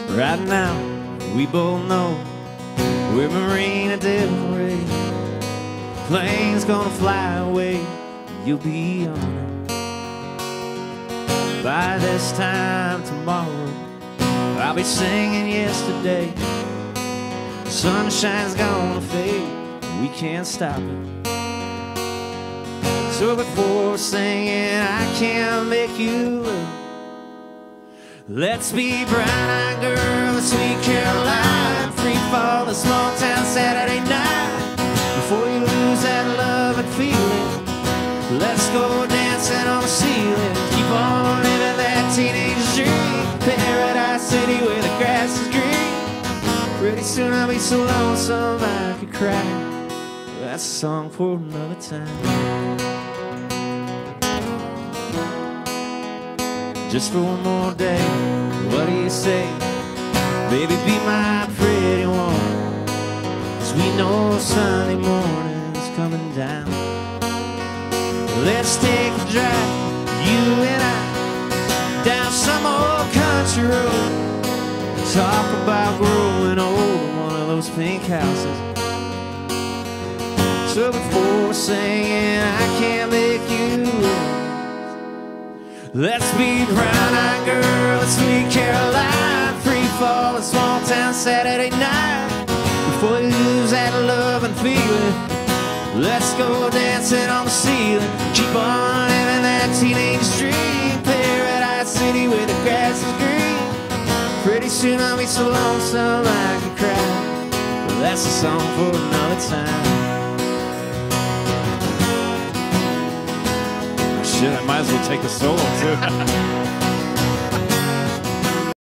Right now, we both know we're Marina Del Rey. Plane's gonna fly away, you'll be on it. By this time tomorrow, I'll be singing yesterday. Sunshine's gonna fade, we can't stop it. So before singing, I can't make you look. Let's be brown-eyed girl, the sweet Caroline. Free fall, the small town Saturday night. Before you lose that love and feeling, let's go dancing on the ceiling. Keep on living that teenage dream. Paradise City where the grass is green. Pretty soon I'll be so lonesome I could cry. That's a song for another time. Just for one more day, what do you say? Baby, be my pretty one. 'Cause we know Sunday morning's coming down. Let's take a drive, you and I, down some old country road. Talk about growing old in one of those pink houses. So before singing, I can't make you look. Let's be brown-eyed girl, sweet Caroline. Free fall, a small town Saturday night. Before you lose that love and feeling, let's go dancing on the ceiling. Keep on living that teenage dream. Paradise City where the grass is green. Pretty soon I'll be so lonesome I could cry. But that's a song for another time. Shit, I might as well take the solo too.